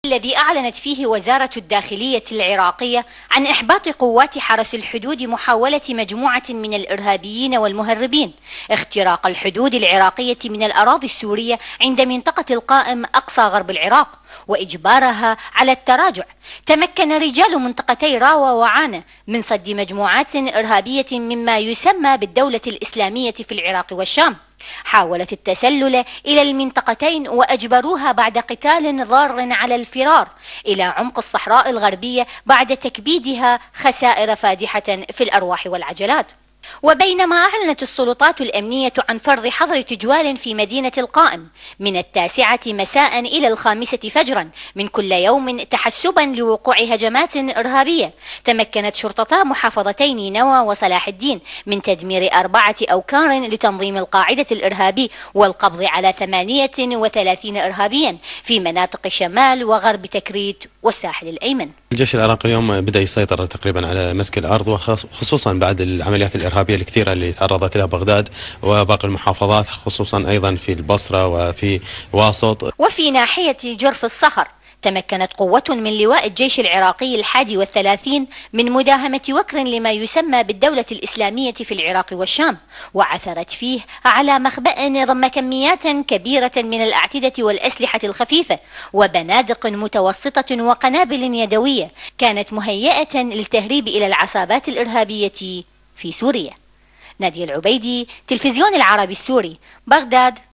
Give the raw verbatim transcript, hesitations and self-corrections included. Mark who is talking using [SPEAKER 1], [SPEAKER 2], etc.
[SPEAKER 1] الذي أعلنت فيه وزارة الداخلية العراقية عن إحباط قوات حرس الحدود محاولة مجموعة من الإرهابيين والمهربين اختراق الحدود العراقية من الأراضي السورية عند منطقة القائم أقصى غرب العراق وإجبارها على التراجع. تمكن رجال منطقتي راوة وعانة من صد مجموعات إرهابية مما يسمى بالدولة الإسلامية في العراق والشام، حاولت التسلل إلى المنطقتين وأجبروها بعد قتال ضار على الفرار إلى عمق الصحراء الغربية بعد تكبيدها خسائر فادحة في الأرواح والعجلات. وبينما أعلنت السلطات الأمنية عن فرض حظر تجوال في مدينة القائم من التاسعة مساء إلى الخامسة فجرا من كل يوم تحسبا لوقوع هجمات إرهابية، تمكنت شرطتا محافظتي نينوى وصلاح الدين من تدمير أربعة أوكار لتنظيم القاعدة الإرهابي والقبض على ثمانية وثلاثين إرهابيا في مناطق شمال وغرب تكريت والساحل الأيمن.
[SPEAKER 2] الجيش العراقي اليوم بدأ يسيطر تقريبا على مسك الأرض، وخصوصا بعد العمليات الإرهابية الكثيرة اللي تعرضت لها بغداد وباقي المحافظات، خصوصا أيضا في البصرة وفي واسط.
[SPEAKER 1] وفي ناحية جرف الصخر تمكنت قوة من لواء الجيش العراقي الحادي والثلاثين من مداهمة وكر لما يسمى بالدولة الإسلامية في العراق والشام، وعثرت فيه على مخبأ ضم كميات كبيرة من الأعتدة والأسلحة الخفيفة وبنادق متوسطة وقنابل يدوية كانت مهيئة للتهريب إلى العصابات الإرهابية في سوريا. نادية العبيدي، تلفزيون العربي السوري، بغداد.